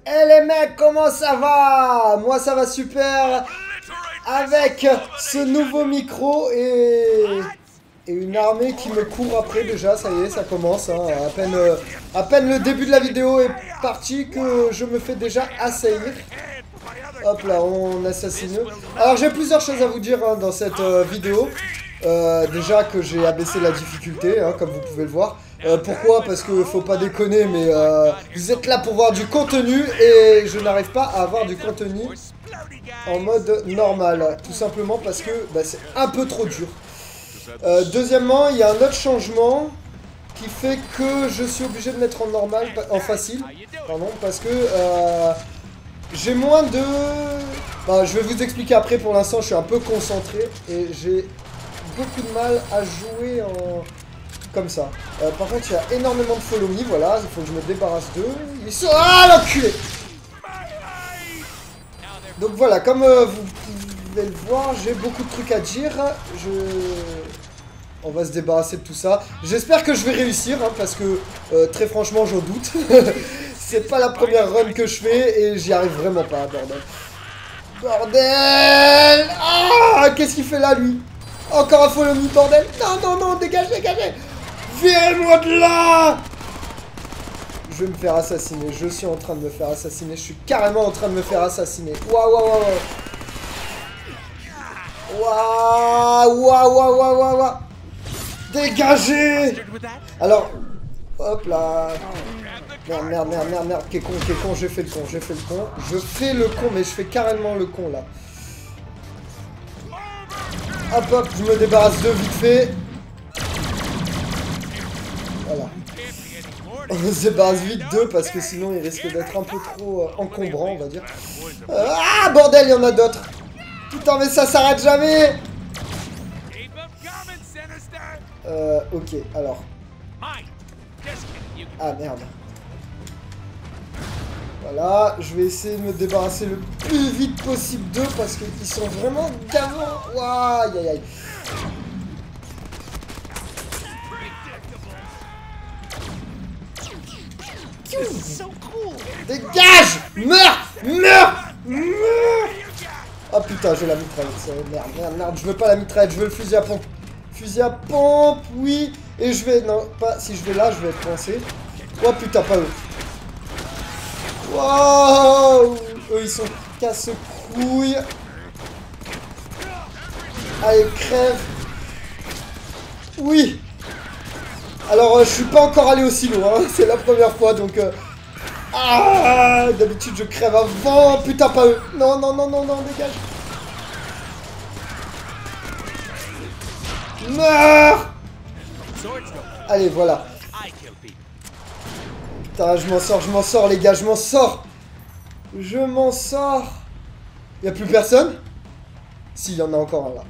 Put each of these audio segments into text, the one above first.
Eh les mecs, comment ça va? Moi ça va super avec ce nouveau micro et une armée qui me court après déjà, ça y est, ça commence. Hein. À peine le début de la vidéo est parti que je me fais déjà assaillir. Hop là, on assassine. Alors j'ai plusieurs choses à vous dire hein, dans cette vidéo. Déjà que j'ai abaissé la difficulté, hein, comme vous pouvez le voir. Pourquoi? Parce que faut pas déconner, mais vous êtes là pour voir du contenu et je n'arrive pas à avoir du contenu en mode normal. Tout simplement parce que bah, c'est un peu trop dur. Deuxièmement, il y a un autre changement qui fait que je suis obligé de mettre en normal, en facile, pardon, parce que j'ai moins de... Bah, je vais vous expliquer après, pour l'instant je suis un peu concentré et j'ai beaucoup de mal à jouer en... comme ça. Par contre il y a énormément de follow me, voilà, il faut que je me débarrasse d'eux. Ils sont... Ah l'enculé! Donc voilà, comme vous pouvez le voir, j'ai beaucoup de trucs à dire. On va se débarrasser de tout ça. J'espère que je vais réussir, hein, parce que très franchement j'en doute. C'est pas la première run que je fais et j'y arrive vraiment pas, bordel. Bordel! Ah! Qu'est-ce qu'il fait là, lui? Encore un follow me, bordel! Non, non, non, dégagez, dégagez! Virez-moi de là! Je vais me faire assassiner, je suis en train de me faire assassiner, je suis carrément en train de me faire assassiner. Waouh, waouh, waouh, waouh, waouh, waouh, waouh, waouh, waouh. Dégagez! Alors, hop là. Merde, merde, merde, merde, merde, qu'est con, j'ai fait le con, j'ai fait le con. Je fais le con, mais je fais carrément le con là. Hop, hop, je me débarrasse d'eux vite fait. Voilà. On se débarrasse vite d'eux parce que sinon ils risquent d'être un peu trop encombrants, on va dire. Ah, bordel, il y en a d'autres. Putain, mais ça s'arrête jamais. Ok, alors. Ah, merde. Voilà, je vais essayer de me débarrasser le plus vite possible d'eux parce qu'ils sont vraiment gavants. Waouh, aïe, aïe, aïe. Dégage! Meurs! Meurs! Meurs! Oh putain, j'ai la mitraillette. Merde, merde, merde. Je veux pas la mitraillette, je veux le fusil à pompe. Fusil à pompe, oui. Et je vais... Non, pas... Si je vais là, je vais être coincé. Oh putain, pas eux. Wow! Eux, ils sont casse-couilles. Allez, crève. Oui! Alors, je suis pas encore allé aussi loin. Hein. C'est la première fois, donc... Ah! D'habitude, je crève avant. Putain, pas eux. Non, non, non, non, non, dégage. Meurs! Allez, voilà. Putain, je m'en sors, les gars, je m'en sors. Je m'en sors. Y'a plus personne? Si, il y en a encore un là.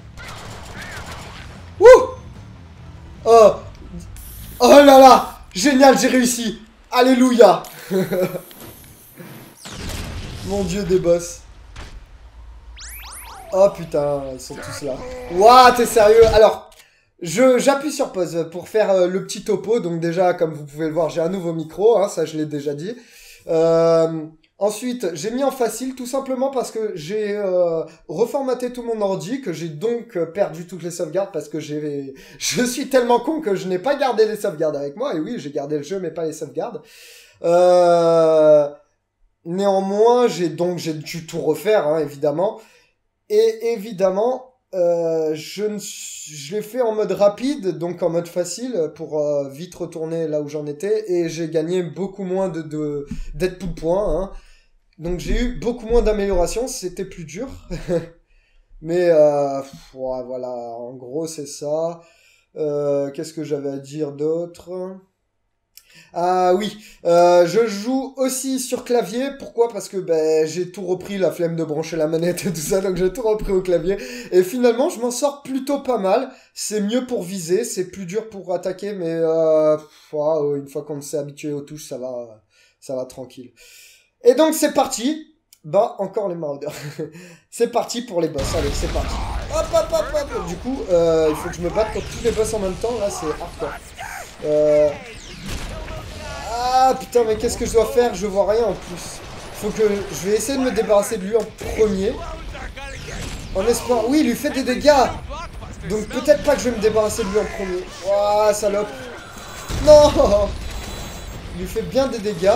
Wouh! Oh! Oh là là! Génial, j'ai réussi! Alléluia! Mon dieu, des boss. Oh putain, ils sont tous là. Ouah, t'es sérieux? Alors, j'appuie sur pause pour faire le petit topo. Donc déjà, comme vous pouvez le voir, j'ai un nouveau micro, hein, ça je l'ai déjà dit. Ensuite, j'ai mis en facile tout simplement parce que j'ai reformaté tout mon ordi, que j'ai donc perdu toutes les sauvegardes parce que je suis tellement con que je n'ai pas gardé les sauvegardes avec moi. Et oui, j'ai gardé le jeu mais pas les sauvegardes. Néanmoins, j'ai dû tout refaire, hein, évidemment. Et évidemment, je l'ai fait en mode rapide, donc en mode facile, pour vite retourner là où j'en étais, et j'ai gagné beaucoup moins d'être tout point, hein. Donc j'ai eu beaucoup moins d'améliorations, c'était plus dur. Mais ouais, voilà, en gros c'est ça. Qu'est-ce que j'avais à dire d'autre ? Ah oui, je joue aussi sur clavier. Pourquoi? Parce que ben, j'ai tout repris, la flemme de brancher la manette et tout ça, donc j'ai tout repris au clavier. Et finalement, je m'en sors plutôt pas mal. C'est mieux pour viser, c'est plus dur pour attaquer, mais wow, une fois qu'on s'est habitué aux touches, ça va tranquille. Et donc c'est parti. Bah, encore les maraudeurs. C'est parti pour les boss, allez, c'est parti. Hop, hop, hop, hop. Du coup, il faut que je me batte contre tous les boss en même temps, là, c'est hardcore. Ah putain, mais qu'est-ce que je dois faire? Je vois rien en plus. Faut que... Je vais essayer de me débarrasser de lui en premier. En espérant... Oui, il lui fait des dégâts. Donc peut-être pas que je vais me débarrasser de lui en premier. Ouah, salope. Non. Il lui fait bien des dégâts.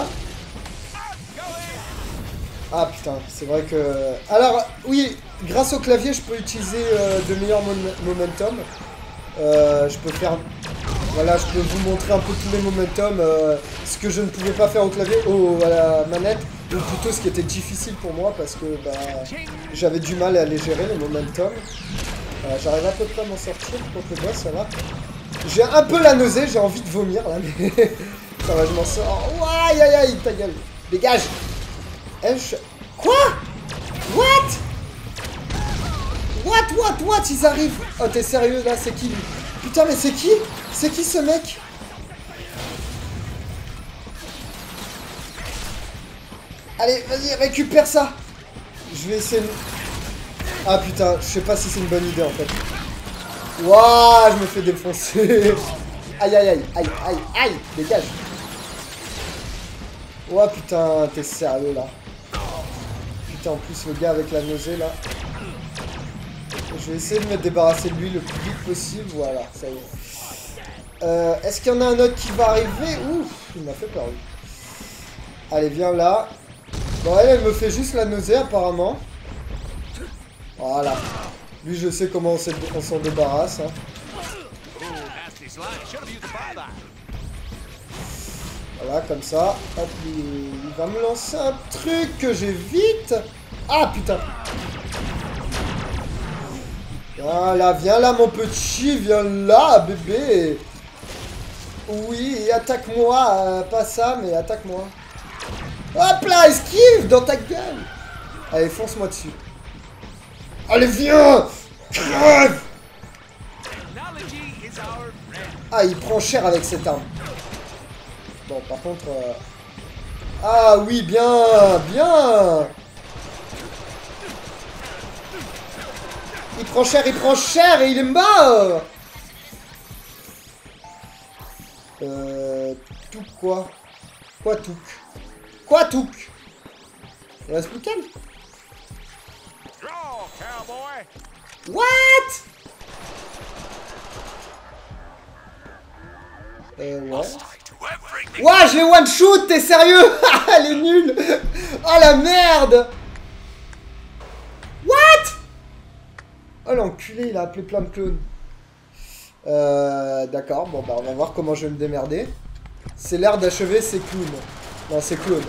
Ah putain, c'est vrai que... Alors, oui, grâce au clavier, je peux utiliser de meilleurs momentum. Je peux faire... Voilà, je peux vous montrer un peu tous les momentum. Ce que je ne pouvais pas faire au clavier, à la manette. Ou plutôt ce qui était difficile pour moi parce que bah, j'avais du mal à les gérer, les momentum. J'arrive à peu près à m'en sortir contre le boss, ça va. J'ai un peu la nausée, j'ai envie de vomir là, mais ça va, je m'en sors. Aïe aïe aïe, ta gueule. Dégage. Quoi? What? Ils arrivent. Oh, t'es sérieux là? C'est qui lui? Putain, mais c'est qui? C'est qui ce mec? Allez, vas-y, récupère ça. Je vais essayer de... Ah putain, je sais pas si c'est une bonne idée en fait. Waouh, je me fais défoncer. Aïe aïe aïe, aïe aïe aïe, dégage. Oh putain, t'es sérieux là. Putain, en plus le gars avec la nausée là. Je vais essayer de me débarrasser de lui le plus vite possible, voilà, ça y est. Est-ce qu'il y en a un autre qui va arriver? Ouf, il m'a fait peur lui. Allez, viens là. Bon, elle me fait juste la nausée apparemment. Voilà. Lui, je sais comment on s'en débarrasse. Hein. Voilà, comme ça. Hop, il va me lancer un truc que j'évite. Ah, putain. Voilà, viens là, mon petit. Viens là, bébé. Oui, attaque-moi. Pas ça, mais attaque-moi. Hop là, esquive dans ta gueule. Allez, fonce-moi dessus. Allez, viens. Crève. Ah, il prend cher avec cette arme. Bon, par contre... Ah oui, bien. Il prend cher et il est mort. Tout quoi? Quoi tout? Quoi tout? Il reste plus qu'elle. What? Ouais. Ouah, je l'ai one shoot, t'es sérieux? Elle est nulle. Oh la merde. What? Oh l'enculé, il a appelé plein de clones. D'accord, bon bah on va voir comment je vais me démerder. C'est l'heure d'achever ces clowns. Non, ces clones.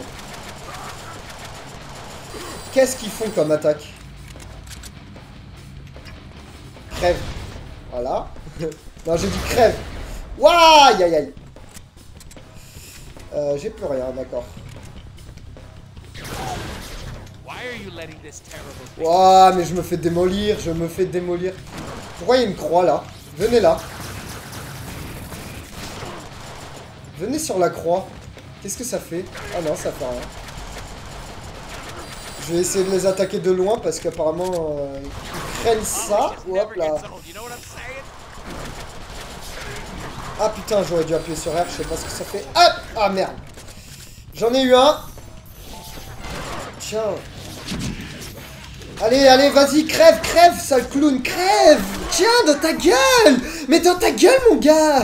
Qu'est-ce qu'ils font comme attaque? Crève. Voilà. Non, j'ai dit crève. Ouah, aïe aïe aïe. J'ai plus rien, d'accord. Ouah, mais je me fais démolir, Pourquoi il y a une croix là? Venez là. Venez sur la croix. Qu'est-ce que ça fait? Ah non, ça fait rien. Je vais essayer de les attaquer de loin parce qu'apparemment ils craignent ça. Hop là. Ah putain, j'aurais dû appuyer sur R, je sais pas ce que ça fait. Hop! Ah merde. J'en ai eu un. Tiens. Allez, allez, vas-y, crève, sale clown, crève! Tiens, dans ta gueule! Mais dans ta gueule, mon gars!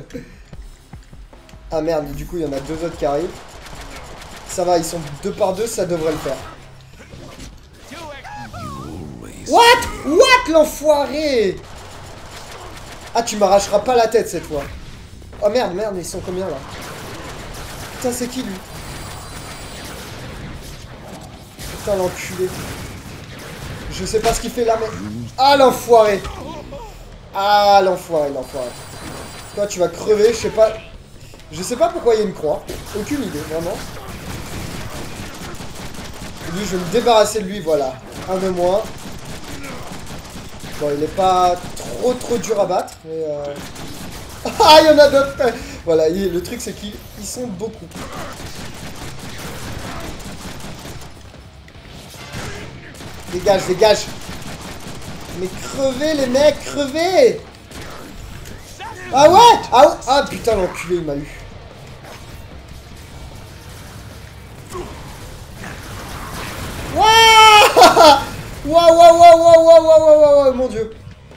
Ah merde, du coup, il y en a deux autres qui arrivent. Ça va, ils sont 2 par 2, ça devrait le faire. What, l'enfoiré! Ah, tu m'arracheras pas la tête cette fois. Oh merde, ils sont combien là? Putain, c'est qui lui? Putain, l'enculé. Je sais pas ce qu'il fait là, mais... Ah, l'enfoiré! Ah, l'enfoiré. Toi, tu vas crever, je sais pas... Je sais pas pourquoi il y a une croix. Aucune idée, vraiment. Lui, je vais me débarrasser de lui, voilà. Un de moins. Bon, il est pas trop dur à battre, mais... Ah, il y en a d'autres. Voilà, le truc, c'est qu'ils sont beaucoup. Dégage. Mais crevez, les mecs, crevez. Ah ouais. Ah putain, l'enculé, il m'a eu.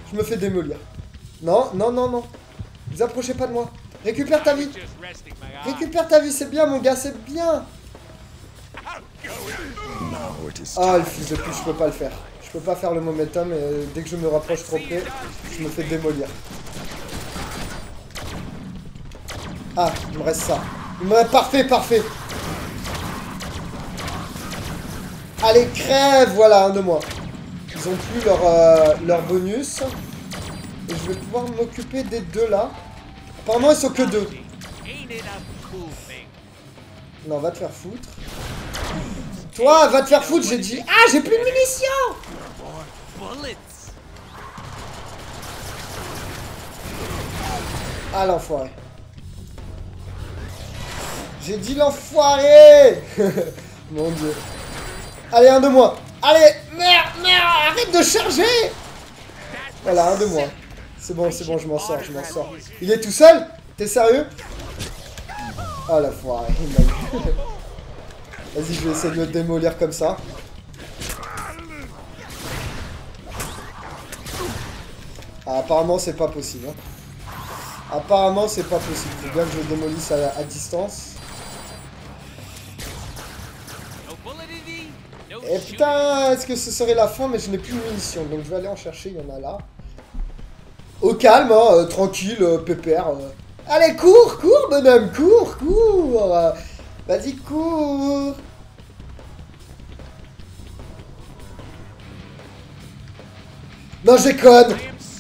Je me fais démolir. Non, non, non, non. Vous approchez pas de moi. Récupère ta vie. Récupère ta vie, c'est bien mon gars, c'est bien. Ah, le fils de pute, je peux pas le faire. Je peux pas faire le momentum et dès que je me rapproche trop près, je me fais démolir. Ah, il me reste ça. Il me reste... Parfait, parfait. Allez, crève. Voilà, un de moi. Ils ont plus leur bonus. Et je vais pouvoir m'occuper des deux là. Apparemment, ils sont que deux. Non, va te faire foutre. Toi, va te faire foutre, j'ai dit. Ah, j'ai plus de munitions. Ah, l'enfoiré. J'ai dit l'enfoiré. Mon dieu. Allez, un de moi. Allez, merde, merde, arrête de charger. Voilà, un de moi. C'est bon, je m'en sors, je m'en sors. Il est tout seul? T'es sérieux? Oh, l'enfoiré, il m'a eu. Vas-y, je vais essayer de le démolir comme ça. Ah, apparemment, c'est pas possible. Hein. Apparemment, c'est pas possible. Faut bien que je le démolisse à distance. Et putain, est-ce que ce serait la fin? Mais je n'ai plus de munitions, donc je vais aller en chercher, il y en a là. Au calme, hein, tranquille, pépère. Allez, cours, cours, bonhomme, cours, cours. Vas-y, cours. Non, je déconne.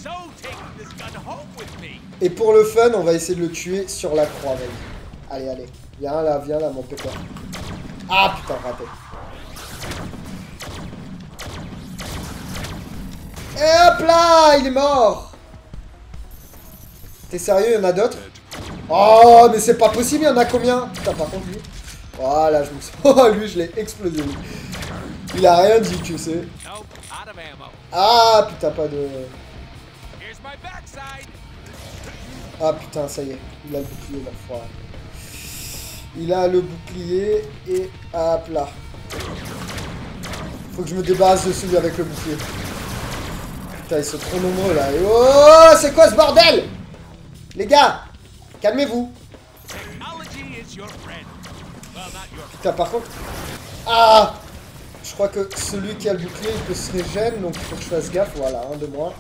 Et pour le fun, on va essayer de le tuer sur la croix, vas-y. Allez, allez. Viens là, mon pépère. Ah, putain, raté. Et hop là, il est mort. T'es sérieux, il y en a d'autres? Oh, mais c'est pas possible, il y en a combien? Putain, par contre, lui... Voilà, je me suis... Oh, lui, je l'ai explosé, lui. Il a rien dit, tu sais. Ah, putain, pas de... Ah, putain, ça y est. Il a le bouclier, l'enfoiré. Il a le bouclier, et... Hop là. Faut que je me débarrasse de celui avec le bouclier. Putain, ils sont trop nombreux, là. Et oh, c'est quoi ce bordel? Les gars, calmez-vous. Putain, par contre... Ah! Je crois que celui qui a le bouclier, il peut se régénérer, donc il faut que je fasse gaffe. Voilà, un de moins.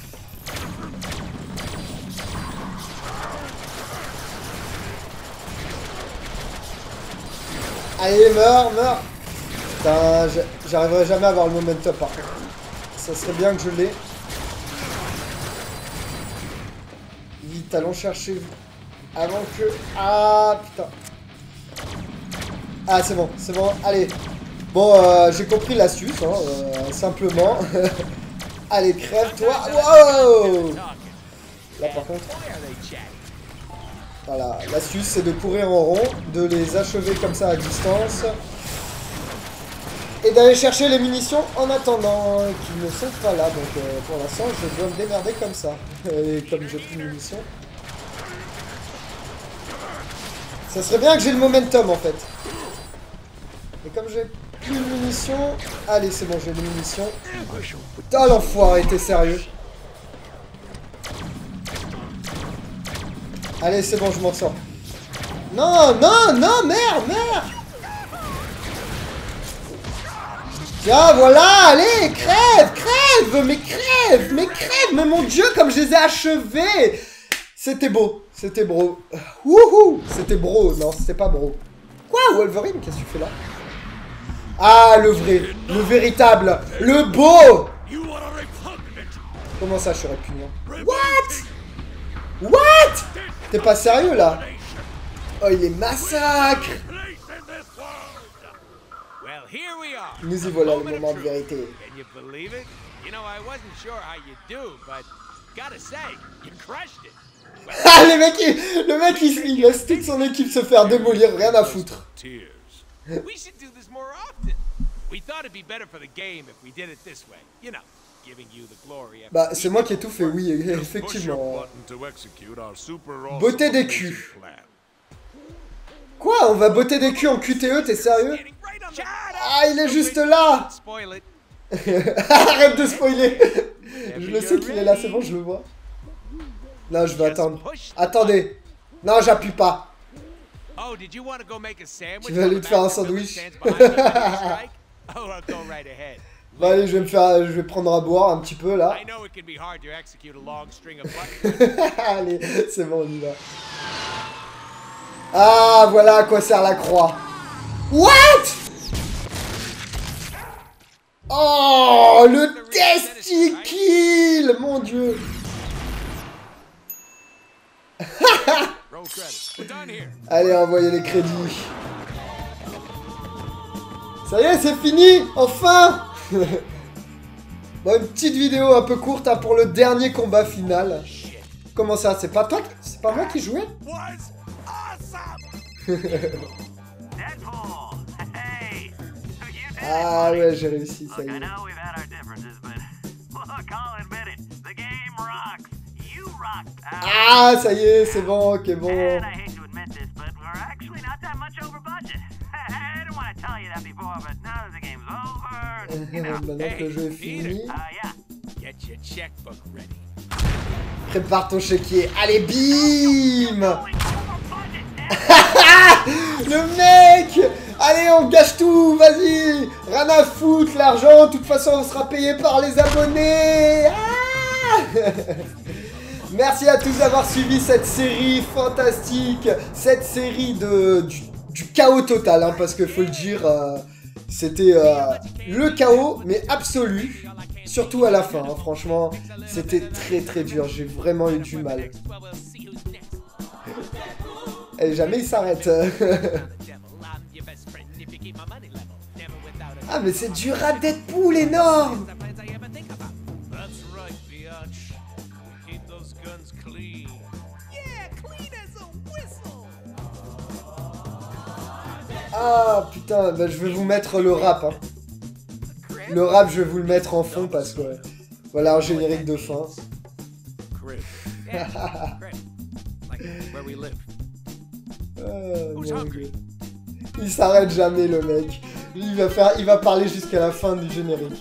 Allez, meurs, meurs. Putain, j'arriverai jamais à avoir le momentum, par contre. Ça serait bien que je l'ai. Vite, allons chercher avant que... Ah, putain. Ah, c'est bon, allez. Bon, j'ai compris l'astuce, hein, simplement. Allez, crève-toi. Wow. Là, par contre... Voilà, l'astuce, c'est de courir en rond, de les achever comme ça à distance. Et d'aller chercher les munitions en attendant qu'ils ne sont pas là. Donc, pour l'instant, je dois me démerder comme ça. Et comme j'ai plus de munitions... Ça serait bien que j'ai le momentum en fait. Et comme j'ai plus de munitions... Allez, c'est bon, j'ai des munitions. Putain, l'enfoiré, t'es sérieux? Allez, c'est bon, je m'en sors. Non, non, non, merde, merde. Tiens, voilà, allez, crève, crève, mais crève, mais mon dieu, comme je les ai achevés. C'était beau, c'était bro. Wouhou, c'était bro, non, c'était pas bro. Quoi, Wolverine, qu'est-ce que tu fais là? Ah, le vrai, le véritable, le beau. Comment ça, je suis répugnant? What? What? T'es pas sérieux, là? Oh, il est massacre. Nous y voilà, le moment de vérité. Ah, le mec, il laisse toute son équipe se faire démolir, rien à foutre. Bah, c'est moi qui ai tout fait, oui, effectivement. Botter des culs. Quoi? On va botter des culs en QTE, t'es sérieux? Ah, il est juste là. Arrête de spoiler. Je le sais qu'il est là, c'est bon, je le vois. Non, je vais attendre. Attendez. Non, j'appuie pas. Tu vas aller te faire un sandwich. Bah allez, je vais prendre à boire un petit peu là. Allez, c'est bon, on y va. Ah, voilà à quoi sert la croix. What? Oh, le testikill, mon dieu. Allez, envoyez les crédits. Ça y est, c'est fini, enfin. Bon, une petite vidéo un peu courte hein, pour le dernier combat final. Comment ça? C'est pas toi? C'est pas moi qui jouais? Ah ouais, j'ai réussi, ça y est. Ah, ça y est, c'est bon, ok, bon. Maintenant que le jeu est fini. Prépare ton chéquier. Allez, bim. Le mec. Allez, on gâche tout, vas-y. Rien à foutre, l'argent, de toute façon, on sera payé par les abonnés. Ah. Merci à tous d'avoir suivi cette série fantastique. Cette série du chaos total, hein, parce que faut le dire, c'était le chaos, mais absolu. Surtout à la fin, hein, franchement, c'était très très dur. J'ai vraiment eu du mal. Et jamais il s'arrête. Ah, mais c'est du rat Deadpool énorme. Ah putain, bah, je vais vous mettre le rap. Hein. Le rap, je vais vous le mettre en fond parce que voilà un générique de fin. Il s'arrête jamais le mec. Il va parler jusqu'à la fin du générique.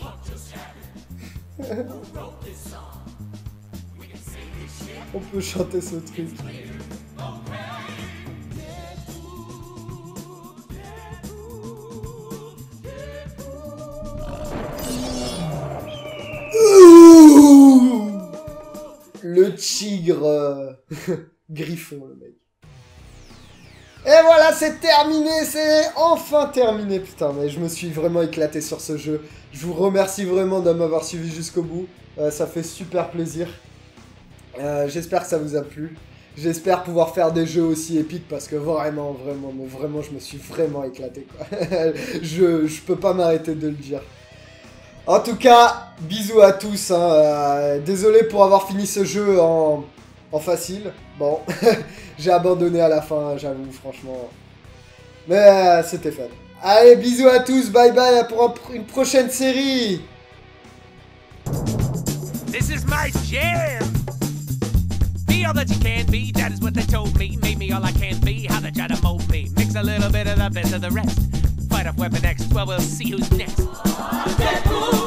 On peut chanter ce truc. Le tigre Griffon, le mec. Et voilà, c'est terminé, c'est enfin terminé. Putain, mais je me suis vraiment éclaté sur ce jeu. Je vous remercie vraiment de m'avoir suivi jusqu'au bout. Ça fait super plaisir. J'espère que ça vous a plu. J'espère pouvoir faire des jeux aussi épiques parce que vraiment, je me suis vraiment éclaté, quoi. je peux pas m'arrêter de le dire. En tout cas, bisous à tous. Hein. Désolé pour avoir fini ce jeu en facile. Bon, j'ai abandonné à la fin, j'avoue, franchement. Mais c'était fun. Allez, bisous à tous. Bye bye pour une prochaine série. This is my jam. Be all that you can be, that is what they told me. Made me all I can be, how they try to mold me. Mix a little bit of the best of the rest. Fight off Weapon X, well, we'll see who's next.